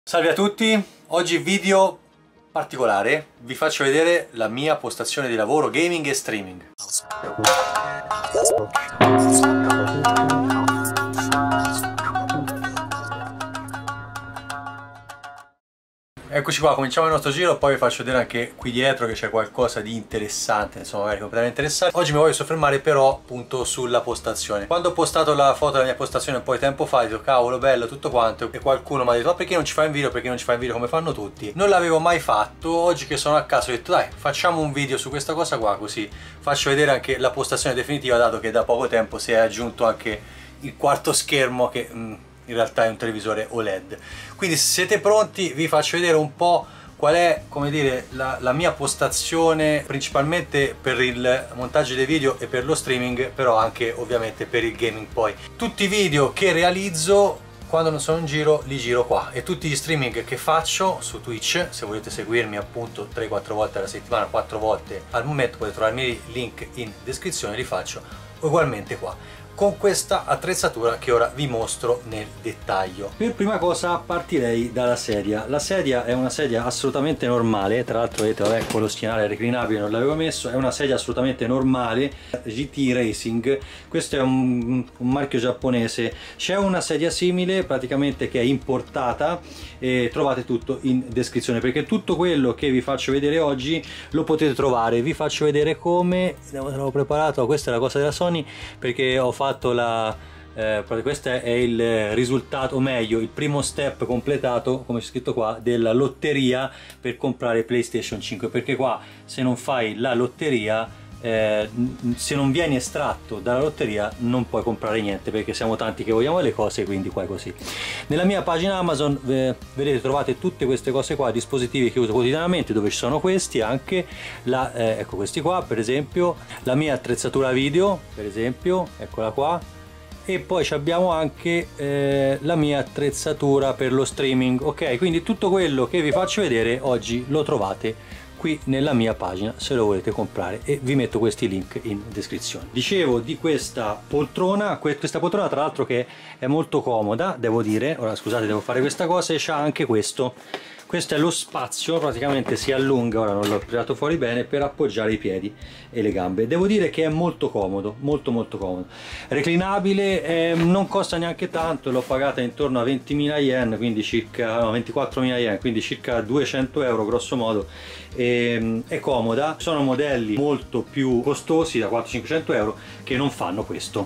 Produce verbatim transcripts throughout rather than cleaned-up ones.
Salve a tutti, oggi video particolare, vi faccio vedere la mia postazione di lavoro gaming e streaming. Eccoci qua, cominciamo il nostro giro, poi vi faccio vedere anche qui dietro che c'è qualcosa di interessante, insomma magari potrebbe interessare. Oggi mi voglio soffermare però appunto sulla postazione. Quando ho postato la foto della mia postazione un po' di tempo fa, ho detto cavolo bello tutto quanto, e qualcuno mi ha detto ma perché non ci fai un video, perché non ci fai un video come fanno tutti? Non l'avevo mai fatto, oggi che sono a casa ho detto dai facciamo un video su questa cosa qua, così faccio vedere anche la postazione definitiva, dato che da poco tempo si è aggiunto anche il quarto schermo che... Mm, in realtà è un televisore O L E D. Quindi se siete pronti vi faccio vedere un po' qual è, come dire, la, la mia postazione principalmente per il montaggio dei video e per lo streaming, però anche ovviamente per il gaming. Poi tutti i video che realizzo quando non sono in giro li giro qua, e tutti gli streaming che faccio su Twitch, se volete seguirmi appunto tre quattro volte alla settimana, quattro volte al momento, potete trovarmi il link in descrizione, li faccio ugualmente qua con questa attrezzatura che ora vi mostro nel dettaglio. Per prima cosa partirei dalla sedia. La sedia è una sedia assolutamente normale, tra l'altro vedete, vabbè, con lo schienale reclinabile non l'avevo messo, è una sedia assolutamente normale, G T Racing, questo è un, un marchio giapponese. C'è una sedia simile praticamente che è importata e trovate tutto in descrizione, perché tutto quello che vi faccio vedere oggi lo potete trovare. Vi faccio vedere come, l'avevo preparato, questa è la cosa della Sony perché ho fatto la eh, questo è il risultato, o meglio il primo step completato, come c'è scritto qua, della lotteria per comprare PlayStation cinque, perché qua se non fai la lotteria, eh, se non vieni estratto dalla lotteria non puoi comprare niente, perché siamo tanti che vogliamo le cose, quindi qua è così. Nella mia pagina Amazon eh, vedete, trovate tutte queste cose qua, dispositivi che uso quotidianamente, dove ci sono questi anche, la, eh, ecco questi qua per esempio, la mia attrezzatura video per esempio, eccola qua, e poi abbiamo anche eh, la mia attrezzatura per lo streaming. Ok, quindi tutto quello che vi faccio vedere oggi lo trovate qui nella mia pagina se lo volete comprare, e vi metto questi link in descrizione. Dicevo di questa poltrona, questa poltrona tra l'altro che è molto comoda, devo dire. Ora scusate, devo fare questa cosa, e c'ha anche questo. Questo è lo spazio, praticamente si allunga, ora non l'ho tirato fuori bene, per appoggiare i piedi e le gambe. Devo dire che è molto comodo, molto molto comodo. Reclinabile, eh, non costa neanche tanto, l'ho pagata intorno a ventimila yen, quindi circa no, ventiquattromila yen, quindi circa duecento euro grosso modo. E, è comoda. Sono modelli molto più costosi, da quattrocento cinquecento euro, che non fanno questo.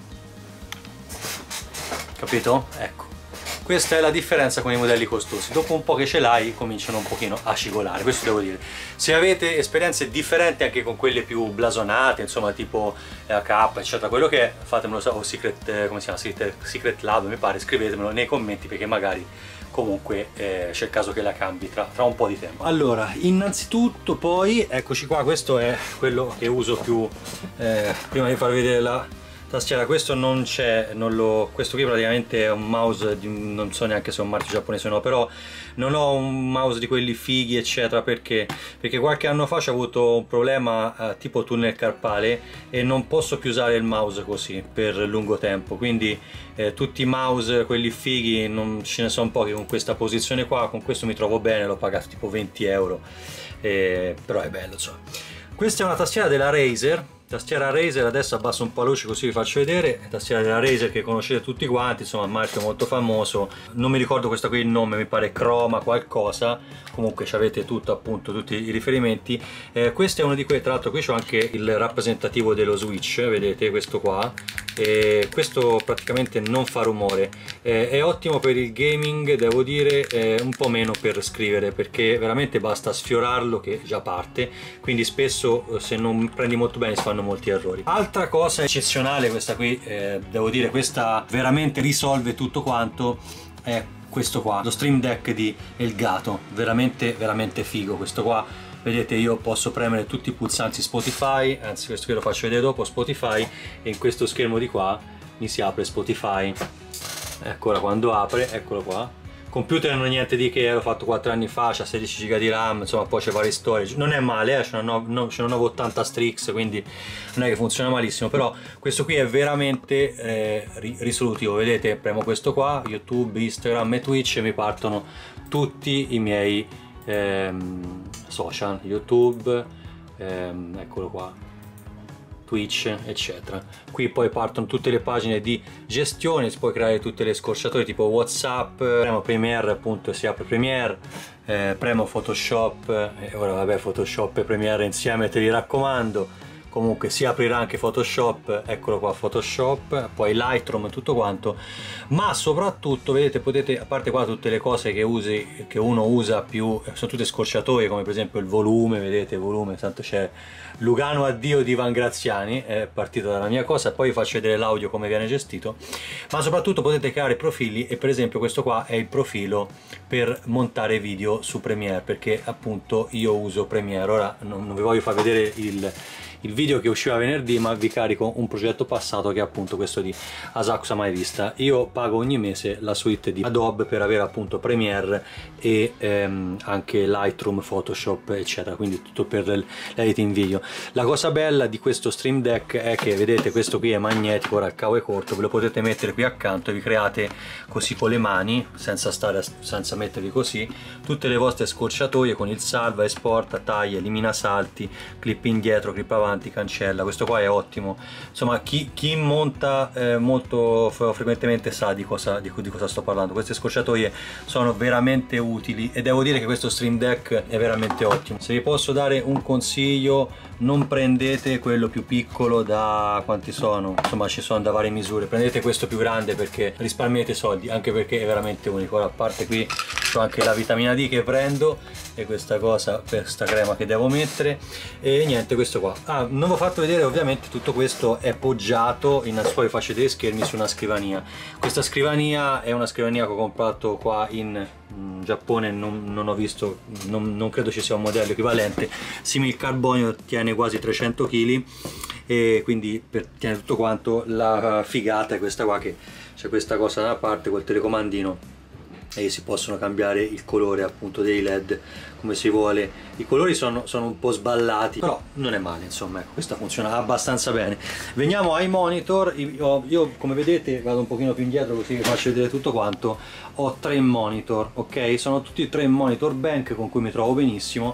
Capito? Ecco. Questa è la differenza con i modelli costosi, dopo un po' che ce l'hai cominciano un pochino a scivolare, questo devo dire. Se avete esperienze differenti anche con quelle più blasonate, insomma tipo A K eccetera, quello che è, fatemelo sapere, o Secret, eh, come si chiama, Secret, Secret Lab mi pare, scrivetemelo nei commenti, perché magari comunque eh, c'è il caso che la cambi tra, tra un po' di tempo. Allora, innanzitutto poi, eccoci qua, questo è quello che uso più, eh, prima di farvi vedere la tastiera. Questo non c'è, non lo, questo qui praticamente è un mouse di, non so neanche se è un marchio giapponese o no, però non ho un mouse di quelli fighi eccetera, perché perché qualche anno fa ho avuto un problema eh, tipo tunnel carpale, e non posso più usare il mouse così per lungo tempo, quindi eh, tutti i mouse quelli fighi non ce ne sono pochi con questa posizione qua. Con questo mi trovo bene, l'ho pagato tipo venti euro, eh, però è bello insomma. Questa è una tastiera della Razer, tastiera Razer, adesso abbasso un po' la luce così vi faccio vedere. Tastiera della Razer che conoscete tutti quanti, insomma un marchio molto famoso, non mi ricordo questa qui il nome, mi pare Chroma qualcosa, comunque ci avete tutto, appunto tutti i riferimenti. Eh, questo è uno di quei, tra l'altro qui c'ho anche il rappresentativo dello Switch, vedete questo qua, e questo praticamente non fa rumore, eh, è ottimo per il gaming, devo dire, eh, un po' meno per scrivere, perché veramente basta sfiorarlo che già parte, quindi spesso se non prendi molto bene si fanno molti errori. Altra cosa eccezionale, questa qui, eh, devo dire, questa veramente risolve tutto quanto, è questo qua, lo Stream Deck di Elgato, veramente veramente figo questo qua. Vedete, io posso premere tutti i pulsanti Spotify, anzi questo qui lo faccio vedere dopo, Spotify, e in questo schermo di qua mi si apre Spotify. Eccola quando apre, eccolo qua. Computer non è niente di che, l'ho fatto quattro anni fa, c'ha sedici giga di RAM, insomma poi c'è vari storage, non è male, eh? c'è una novecentottanta Strix, quindi non è che funziona malissimo, però questo qui è veramente eh, risolutivo. Vedete, premo questo qua, YouTube, Instagram e Twitch, e mi partono tutti i miei ehm, social, YouTube, ehm, eccolo qua, Twitch, eccetera. Qui poi partono tutte le pagine di gestione, si può creare tutte le scorciatoie tipo WhatsApp, premo Premiere, appunto si apre Premiere, eh, premo Photoshop, e ora vabbè Photoshop e Premiere insieme te li raccomando. Comunque si aprirà anche Photoshop, eccolo qua Photoshop, poi Lightroom e tutto quanto, ma soprattutto vedete, potete, a parte qua tutte le cose che usi, che uno usa più, sono tutte scorciatoie, come per esempio il volume, vedete il volume, tanto c'è Lugano addio di Ivan Graziani, è partito dalla mia cosa, poi vi faccio vedere l'audio come viene gestito, ma soprattutto potete creare profili, e per esempio questo qua è il profilo per montare video su Premiere, perché appunto io uso Premiere. Ora non, non vi voglio far vedere il il video che usciva venerdì, ma vi carico un progetto passato che è appunto questo di Asakusa Mai Vista. Io pago ogni mese la suite di Adobe per avere appunto Premiere e ehm, anche Lightroom, Photoshop eccetera, quindi tutto per l'editing video. La cosa bella di questo Stream Deck è che vedete questo qui è magnetico, ora il cavo è corto, ve lo potete mettere qui accanto e vi create così con le mani, senza stare senza mettervi così, tutte le vostre scorciatoie con il salva, esporta, taglia, elimina salti, clip indietro, clip avanti, cancella. Questo qua è ottimo, insomma chi, chi monta eh, molto frequentemente sa di cosa, di, di cosa sto parlando. Queste scorciatoie sono veramente utili e devo dire che questo Stream Deck è veramente ottimo. Se vi posso dare un consiglio, non prendete quello più piccolo da quanti sono, insomma ci sono da varie misure, prendete questo più grande perché risparmiate soldi, anche perché è veramente unico. Ora, a parte qui c'ho anche la vitamina D che prendo e questa cosa per sta crema che devo mettere e niente, questo qua. Ah, non vi ho fatto vedere, ovviamente tutto questo è poggiato, innanzitutto vi faccio vedere i schermi, su una scrivania. Questa scrivania è una scrivania che ho comprato qua in in Giappone, non, non ho visto, non, non credo ci sia un modello equivalente. Simil carbonio, tiene quasi trecento chili e quindi per, tiene tutto quanto. La figata è questa qua, che c'è questa cosa da una parte col telecomandino e si possono cambiare il colore appunto dei led come si vuole. I colori sono, sono un po' sballati, però non è male, insomma, ecco, questa funziona abbastanza bene. Veniamo ai monitor. Io, io come vedete vado un pochino più indietro così vi faccio vedere tutto quanto. Ho tre monitor, ok? Sono tutti e tre monitor bank con cui mi trovo benissimo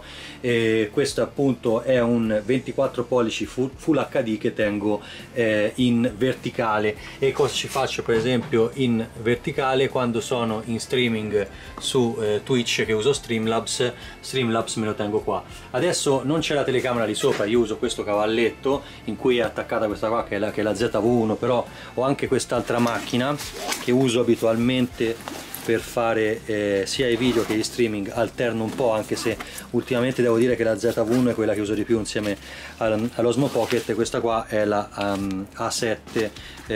e questo appunto è un ventiquattro pollici full, full acca di che tengo eh, in verticale. E cosa ci faccio per esempio in verticale quando sono in streaming su eh, Twitch, che uso Streamlabs. Streamlabs me lo tengo qua. Adesso non c'è la telecamera lì sopra, io uso questo cavalletto in cui è attaccata questa qua che è la, che è la Z V uno, però ho anche quest'altra macchina che uso abitualmente per fare eh, sia i video che gli streaming, alterno un po', anche se ultimamente devo dire che la Z V uno è quella che uso di più insieme all'Osmo Pocket. Questa qua è la um, A sette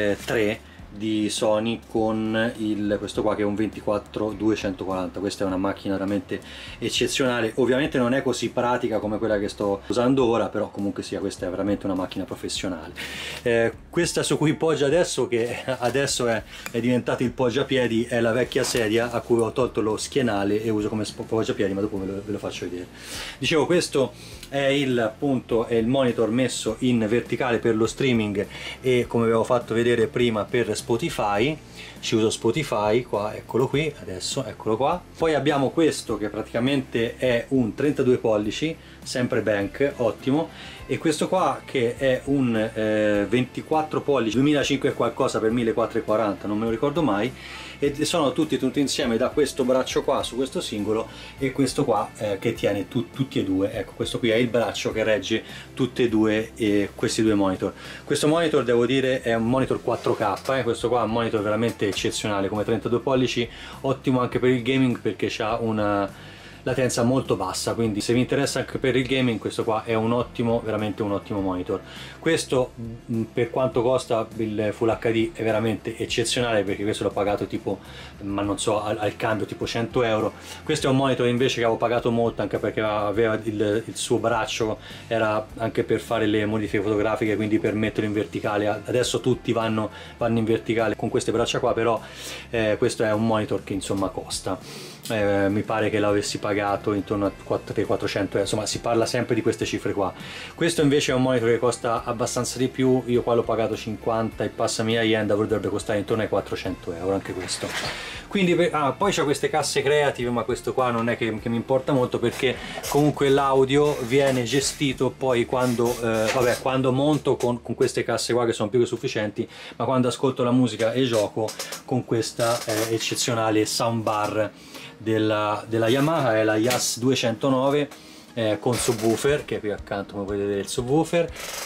tre di Sony con il, questo qua che è un ventiquattro duecentoquaranta. Questa è una macchina veramente eccezionale, ovviamente non è così pratica come quella che sto usando ora, però comunque sia, questa è veramente una macchina professionale. Eh, questa su cui poggia adesso, che adesso è, è diventato il poggiapiedi, è la vecchia sedia a cui ho tolto lo schienale e uso come poggiapiedi, ma dopo ve lo, ve lo faccio vedere. Dicevo, questo è il, appunto, è il monitor messo in verticale per lo streaming e come avevo fatto vedere prima per Spotify. Ci uso Spotify qua, eccolo qui adesso, eccolo qua. Poi abbiamo questo che praticamente è un trentadue pollici, sempre bank, ottimo, e questo qua che è un eh, ventiquattro pollici duemilacinque e qualcosa per millequattrocentoquaranta, non me lo ricordo mai, e sono tutti tutti insieme da questo braccio qua su questo singolo e questo qua eh, che tiene tu, tutti e due. Ecco, questo qui è il braccio che regge tutti e due eh, questi due monitor. Questo monitor devo dire è un monitor quattro K, eh. Questo qua è un monitor veramente eccezionale come trentadue pollici, ottimo anche per il gaming perché ha una latenza molto bassa, quindi se vi interessa anche per il gaming questo qua è un ottimo, veramente un ottimo monitor. Questo per quanto costa il Full acca di è veramente eccezionale perché questo l'ho pagato tipo, ma non so, al, al cambio tipo cento euro. Questo è un monitor invece che avevo pagato molto anche perché aveva il, il suo braccio, era anche per fare le modifiche fotografiche, quindi per metterlo in verticale. Adesso tutti vanno, vanno in verticale con queste braccia qua, però eh, questo è un monitor che insomma costa. Eh, mi pare che l'avessi pagato intorno a quattrocento euro, insomma si parla sempre di queste cifre qua. Questo invece è un monitor che costa abbastanza di più, io qua l'ho pagato cinquanta e passami a yen, dovrebbe costare intorno ai quattrocento euro anche questo. Quindi ah, poi c'è queste casse creative, ma questo qua non è che, che mi importa molto, perché comunque l'audio viene gestito poi quando, eh, vabbè, quando monto con, con queste casse qua che sono più che sufficienti, ma quando ascolto la musica e gioco con questa eh, eccezionale soundbar della, della Yamaha, è la Yas duecentonove. Eh, con subwoofer, che è qui accanto come potete vedere il subwoofer,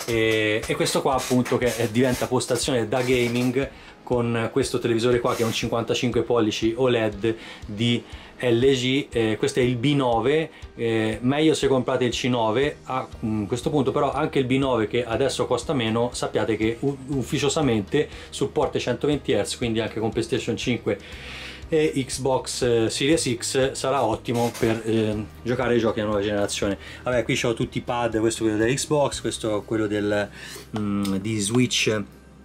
e, e questo qua appunto che è, diventa postazione da gaming con questo televisore qua che è un cinquantacinque pollici O L E D di L G. Eh, questo è il B nove, eh, meglio se comprate il C nove a um, questo punto, però anche il B nove, che adesso costa meno, sappiate che ufficiosamente supporta centoventi hertz, quindi anche con PlayStation cinque e Xbox Series X sarà ottimo per eh, giocare ai giochi della nuova generazione. Vabbè, qui ho tutti i pad, questo è quello dell'Xbox, questo è quello del, um, di Switch,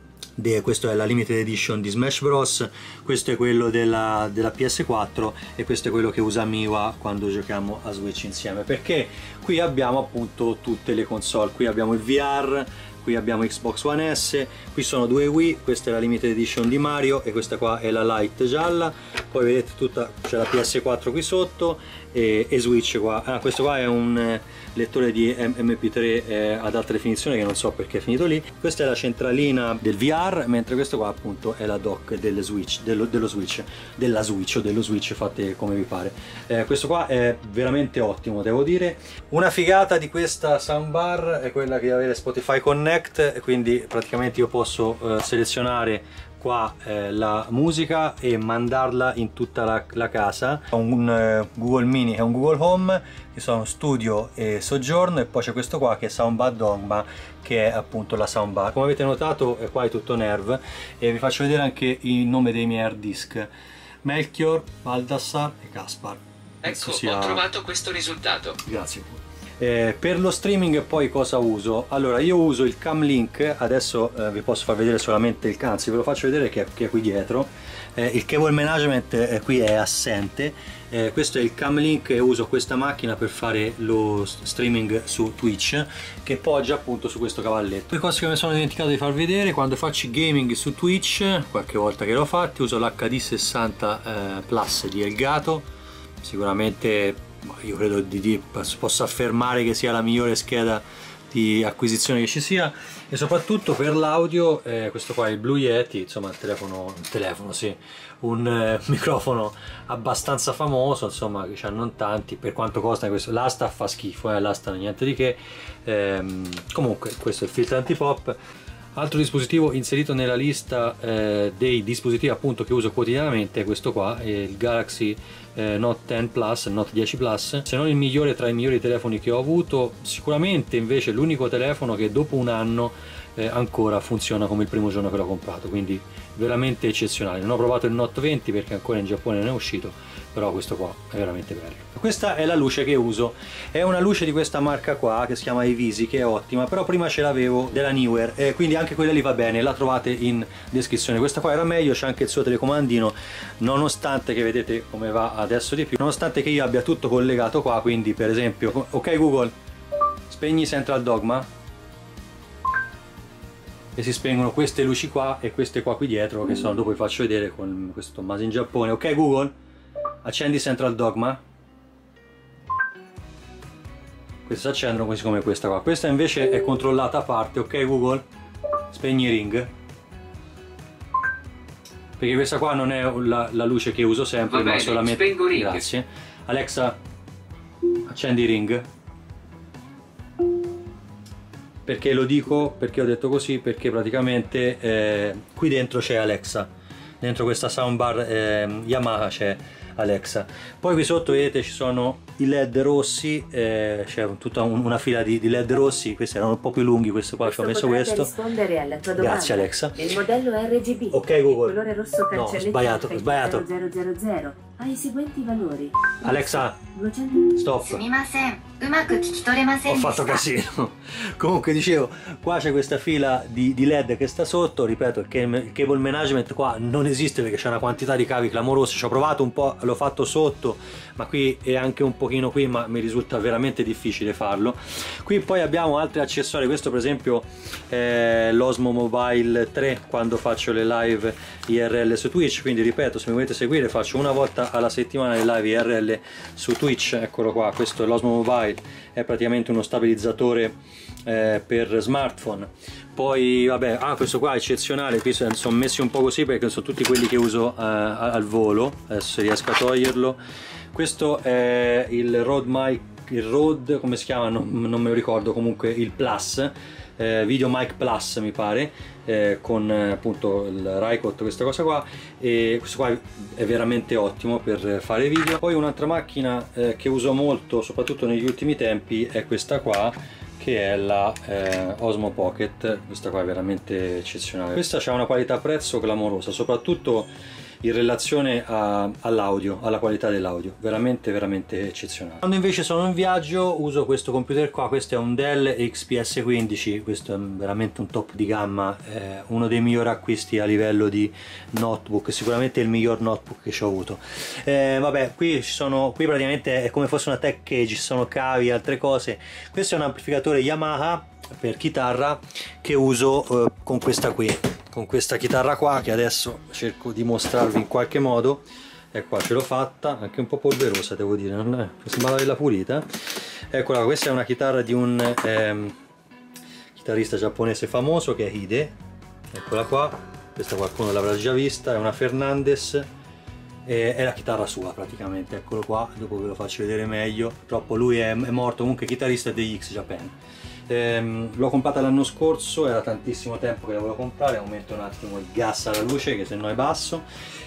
de, questo è la limited edition di Smash Bros, questo è quello della, della P S quattro e questo è quello che usa Miwa quando giochiamo a Switch insieme, perché qui abbiamo appunto tutte le console. Qui abbiamo il V R, qui abbiamo Xbox One S, qui sono due Wii, questa è la limited edition di Mario e questa qua è la Lite gialla, poi vedete tutta, c'è la P S quattro qui sotto e, e Switch qua. Ah, questo qua è un eh, lettore di M P tre eh, ad alta definizione che non so perché è finito lì. Questa è la centralina del V R, mentre questo qua appunto è la dock delle Switch, dello, dello Switch, della Switch o dello Switch, fate come vi pare. Eh, questo qua è veramente ottimo, devo dire. Una figata di questa soundbar è quella di avere Spotify Connect, quindi praticamente io posso eh, selezionare qua eh, la musica e mandarla in tutta la, la casa. Ho un uh, Google Mini e un Google Home che sono studio e soggiorno, e poi c'è questo qua che è Soundbar Dogma, che è appunto la soundbar. Come avete notato eh, qua è tutto Nerv, e vi faccio vedere anche il nome dei miei hard disk: Melchior, Baldassar e Caspar. Ecco, sia... ho trovato questo risultato. Grazie. Eh, per lo streaming poi cosa uso? Allora, io uso il Camlink, adesso eh, vi posso far vedere solamente il, anzi ve lo faccio vedere che è, che è qui dietro. Eh, il cable management eh, qui è assente. Eh, questo è il Camlink e uso questa macchina per fare lo streaming su Twitch, che poggia appunto su questo cavalletto. Due cose che mi sono dimenticato di far vedere: quando faccio gaming su Twitch, qualche volta che l'ho fatto, uso l'H D sessanta eh, Plus di Elgato. Sicuramente io credo di, di posso affermare che sia la migliore scheda di acquisizione che ci sia, e soprattutto per l'audio eh, questo qua è il Blue Yeti, insomma il telefono, il telefono sì, un eh, microfono abbastanza famoso, insomma, che c'hanno non tanti. Per quanto costa questo, l'asta fa schifo, eh, l'asta niente di che. Ehm, comunque questo è il filtro antipop. Altro dispositivo inserito nella lista eh, dei dispositivi appunto che uso quotidianamente è questo qua, è il Galaxy eh, Note dieci Plus, Note dieci Plus, se non il migliore tra i migliori telefoni che ho avuto, sicuramente invece l'unico telefono che dopo un anno eh, ancora funziona come il primo giorno che l'ho comprato, quindi veramente eccezionale. Non ho provato il Note venti perché ancora in Giappone non è uscito, però questo qua è veramente bello. Questa è la luce che uso, è una luce di questa marca qua che si chiama Evisi, che è ottima, però prima ce l'avevo della Neewer e quindi anche quella lì va bene, la trovate in descrizione. Questa qua era meglio, c'è anche il suo telecomandino, nonostante che vedete come va adesso di più, nonostante che io abbia tutto collegato qua, quindi per esempio, ok Google, spegni Central Dogma, e si spengono queste luci qua e queste qua qui dietro, che sono, dopo vi faccio vedere con questo Tommaso in Giappone. Ok Google, accendi Central Dogma. Queste si accendono così come questa qua. Questa invece è controllata a parte. Ok Google, spegni Ring, perché questa qua non è la, la luce che uso sempre, Va ma bene, solamente... spengo Ring. Grazie. Alexa, accendi Ring. Perché lo dico, perché ho detto così? Perché praticamente eh, qui dentro c'è Alexa, dentro questa soundbar eh, Yamaha c'è Alexa. Poi qui sotto vedete ci sono i led rossi, eh, c'è tutta un, una fila di, di led rossi. Questi erano un po' più lunghi, questo qua ci ho messo questo. Rispondere alla tua domanda. Grazie Alexa. Il modello R G B. Ok Google. Il colore rosso No, cancelletto sbagliato, sbagliato. zero zero zero. Ha i seguenti valori. Alexa, duecento stop. すみません。うまく聞き取れません Ho で fatto した casino. Comunque dicevo, qua c'è questa fila di, di led che sta sotto. Ripeto, il cable management qua non esiste perché c'è una quantità di cavi clamorosa. Ci ho provato un po', l'ho fatto sotto, ma qui e anche un pochino qui, ma mi risulta veramente difficile farlo. Qui poi abbiamo altri accessori. Questo per esempio è l'Osmo Mobile tre quando faccio le live I R L su Twitch. Quindi ripeto, se mi volete seguire faccio una volta alla settimana le live I R L su Twitch. Eccolo qua, questo è l'Osmo Mobile, è praticamente uno stabilizzatore eh, per smartphone. Poi vabbè, ah, questo qua è eccezionale. Qui sono messi un po' così perché sono tutti quelli che uso eh, al volo. Adesso se riesco a toglierlo. Questo è il Rode Mic, il Rode, come si chiama? Non, non me lo ricordo, comunque il Plus, eh, Video Mic Plus mi pare, eh, con eh, appunto il Rycote, questa cosa qua, e questo qua è veramente ottimo per fare video. Poi un'altra macchina eh, che uso molto, soprattutto negli ultimi tempi, è questa qua, che è la eh, Osmo Pocket. Questa qua è veramente eccezionale. Questa ha una qualità prezzo clamorosa, soprattutto in relazione all'audio, alla qualità dell'audio, veramente veramente eccezionale. Quando invece sono in viaggio uso questo computer qua. Questo è un Dell X P S quindici, questo è veramente un top di gamma, eh, uno dei migliori acquisti a livello di notebook, sicuramente il miglior notebook che ci ho avuto. Eh, vabbè, qui ci sono, qui praticamente è come fosse una tech cage, ci sono cavi e altre cose. Questo è un amplificatore Yamaha per chitarra che uso eh, con questa qui, con questa chitarra qua, che adesso cerco di mostrarvi in qualche modo. E qua ce l'ho fatta, anche un po' polverosa devo dire, non è, sembrava bella pulita. Eccola, questa è una chitarra di un ehm, chitarrista giapponese famoso che è Hide. Eccola qua, questa qualcuno l'avrà già vista, è una Fernandes, e è la chitarra sua praticamente. Eccolo qua, dopo ve lo faccio vedere meglio. Purtroppo lui è, è morto, comunque chitarrista degli X Japan. Ehm, l'ho comprata l'anno scorso, era tantissimo tempo che la volevo comprare. Aumento un attimo il gas alla luce che se no è basso.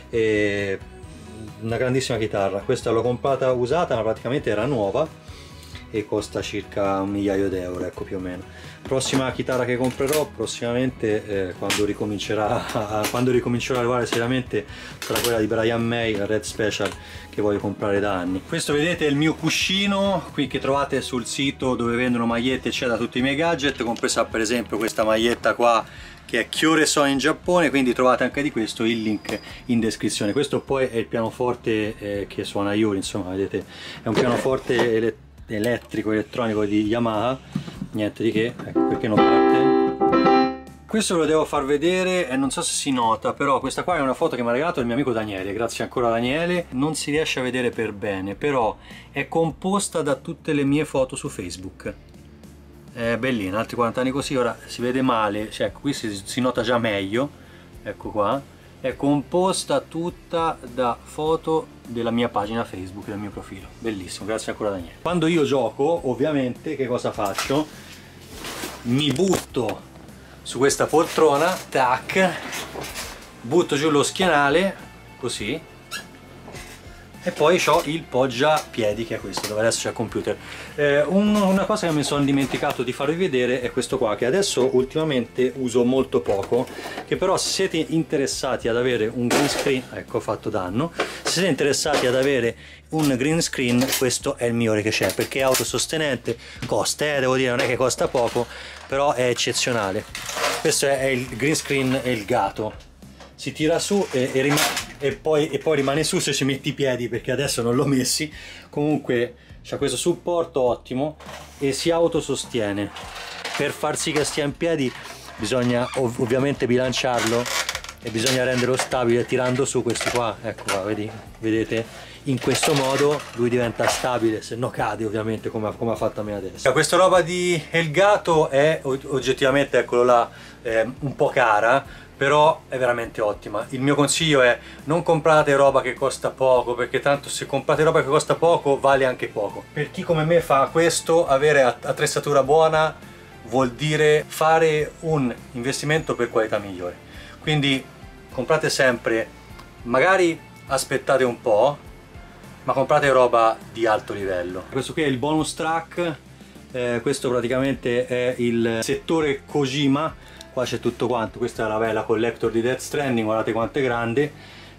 E una grandissima chitarra. Questa l'ho comprata usata, ma praticamente era nuova e costa circa un migliaio di euro, ecco, più o meno. Prossima chitarra che comprerò prossimamente, eh, quando ricomincerà quando ricomincerò a lavorare seriamente, sarà quella di Brian May, la Red Special, che voglio comprare da anni. Questo vedete è il mio cuscino qui che trovate sul sito dove vendono magliette, c'è da tutti i miei gadget, compresa per esempio questa maglietta qua che è Kyoreso in Giappone, quindi trovate anche di questo il link in descrizione. Questo poi è il pianoforte eh, che suona Yuri, insomma, vedete, è un pianoforte elettrico elettrico elettronico di Yamaha, niente di che, ecco perché non parte. Questo ve lo devo far vedere e non so se si nota, però questa qua è una foto che mi ha regalato il mio amico Daniele, grazie ancora Daniele. Non si riesce a vedere per bene, però è composta da tutte le mie foto su Facebook. È bellina, altri quaranta anni così, ora si vede male, cioè ecco, qui si, si nota già meglio, ecco qua. È composta tutta da foto della mia pagina Facebook, del mio profilo. Bellissimo, grazie ancora Daniele. Quando io gioco, ovviamente, che cosa faccio? Mi butto su questa poltrona, tac, butto giù lo schienale, così, e poi ho il poggiapiedi, che è questo, dove adesso c'è il computer. Eh, un, una cosa che mi sono dimenticato di farvi vedere è questo qua, che adesso ultimamente uso molto poco, che però se siete interessati ad avere un green screen, ecco, ho fatto danno, se siete interessati ad avere un green screen, questo è il migliore che c'è, perché è autosostenente, costa, eh, devo dire, non è che costa poco, però è eccezionale. Questo è il green screen Elgato. Si tira su e, e, rim e, poi, e poi rimane su se ci metti i piedi, perché adesso non l'ho messi. Comunque c'ha questo supporto ottimo e si autosostiene. Per far sì che stia in piedi bisogna ov ovviamente bilanciarlo e bisogna renderlo stabile tirando su questo qua. Ecco qua, vedi, vedete? In questo modo lui diventa stabile, se no cade ovviamente, come, come ha fatto a me adesso. Questa roba di Elgato è oggettivamente, eccolo là, eh, un po' cara, però è veramente ottima. Il mio consiglio è: non comprate roba che costa poco, perché tanto se comprate roba che costa poco vale anche poco. Per chi come me fa questo, avere attrezzatura buona vuol dire fare un investimento per qualità migliore. Quindi comprate sempre, magari aspettate un po', ma comprate roba di alto livello. Questo qui è il bonus track, eh, questo praticamente è il settore Kojima. Qua c'è tutto quanto, questa è la bella collector di Death Stranding, guardate quanto è grande,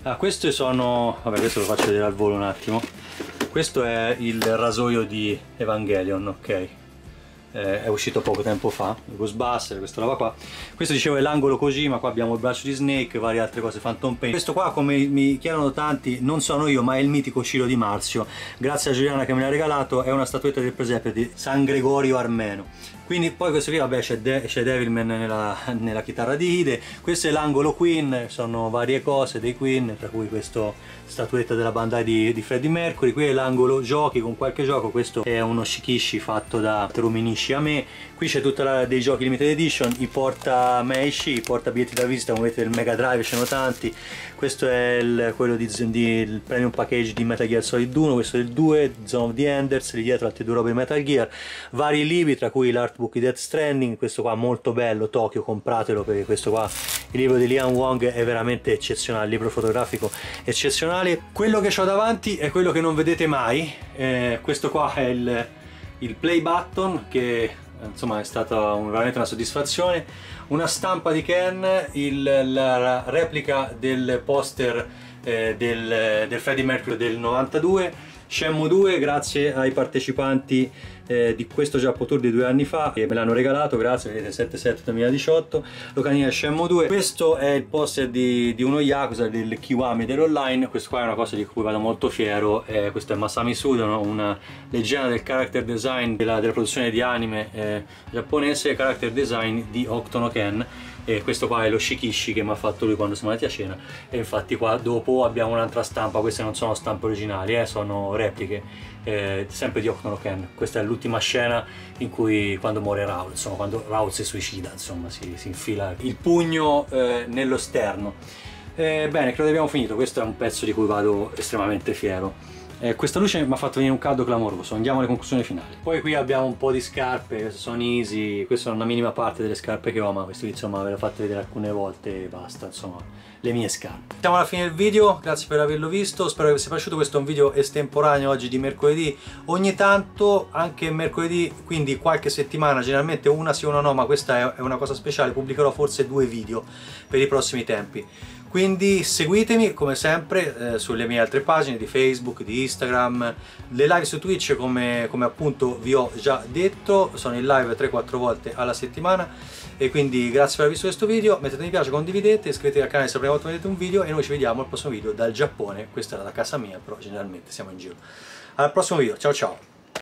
Ah, queste sono... vabbè, questo lo faccio vedere al volo un attimo. Questo è il rasoio di Evangelion, ok? Eh, è uscito poco tempo fa, Ghostbuster, questa roba qua. Questo dicevo è l'angolo Kojima, qua abbiamo il braccio di Snake, varie altre cose, Phantom Pain. Questo qua, come mi chiedono tanti, non sono io, ma è il mitico Ciro Di Marzio. Grazie a Giuliana che me l'ha regalato, è una statuetta del presepe di San Gregorio Armeno. Quindi poi questo qui, vabbè, c'è De Devilman nella, nella chitarra di Hide. Questo è l'angolo Queen, sono varie cose dei Queen, tra cui questa statuetta della Bandai di, di Freddie Mercury. Qui è l'angolo giochi con qualche gioco, questo è uno Shikishi fatto da Teruminisci a me. Qui c'è tutta dei giochi limited edition, i porta Meishi, i porta biglietti da visita, come vedete del Mega Drive ce ne sono tanti. Questo è il, quello di, di, il premium package di Metal Gear Solid uno, questo è il due, Zone of the Enders, lì dietro altre due robe di Metal Gear, vari libri tra cui l'artbook di Death Stranding, questo qua molto bello, Tokyo, compratelo perché questo qua, il libro di Lian Wong è veramente eccezionale, il libro fotografico eccezionale. Quello che ho davanti è quello che non vedete mai, eh, questo qua è il, il play button che insomma è stata un, veramente una soddisfazione, una stampa di Ken, il, la replica del poster eh, del, del Freddie Mercury del novantadue, Shenmue due, grazie ai partecipanti eh, di questo Giappo Tour di due anni fa che me l'hanno regalato, grazie, vedete sette sette duemiladiciotto, locandina Shenmue due. Questo è il poster di, di uno Yakuza, del Kiwami dell'online, questo qua è una cosa di cui vado molto fiero, eh, questo è Masami Suda, no? Una leggenda del character design della, della produzione di anime eh, giapponese, character design di Octono Ken. E questo qua è lo Shikishi che mi ha fatto lui quando siamo andati a cena, e infatti qua dopo abbiamo un'altra stampa, queste non sono stampe originali, eh, sono repliche, eh, sempre di Octono Ken. Questa è l'ultima scena in cui, quando muore Raul, insomma quando Raul si suicida, insomma si, si infila il pugno eh, nello sterno. Eh, bene, credo che abbiamo finito, questo è un pezzo di cui vado estremamente fiero. Eh, questa luce mi ha fatto venire un caldo clamoroso, andiamo alle conclusioni finali. Poi qui abbiamo un po' di scarpe, queste sono Easy, questa è una minima parte delle scarpe che ho, ma questo insomma ve l'ho fatto vedere alcune volte e basta, insomma, le mie scarpe. Siamo alla fine del video, grazie per averlo visto, spero che vi sia piaciuto. Questo è un video estemporaneo oggi di mercoledì, ogni tanto anche mercoledì, quindi qualche settimana, generalmente una sì una no, ma questa è una cosa speciale, pubblicherò forse due video per i prossimi tempi. Quindi seguitemi come sempre eh, sulle mie altre pagine di Facebook, di Instagram, le live su Twitch come, come appunto vi ho già detto, sono in live tre quattro volte alla settimana, e quindi grazie per aver visto questo video, mettete mi piace, condividete, iscrivetevi al canale se la prima volta vedete un video, e noi ci vediamo al prossimo video dal Giappone. Questa era da casa mia, però generalmente siamo in giro. Al prossimo video, ciao ciao!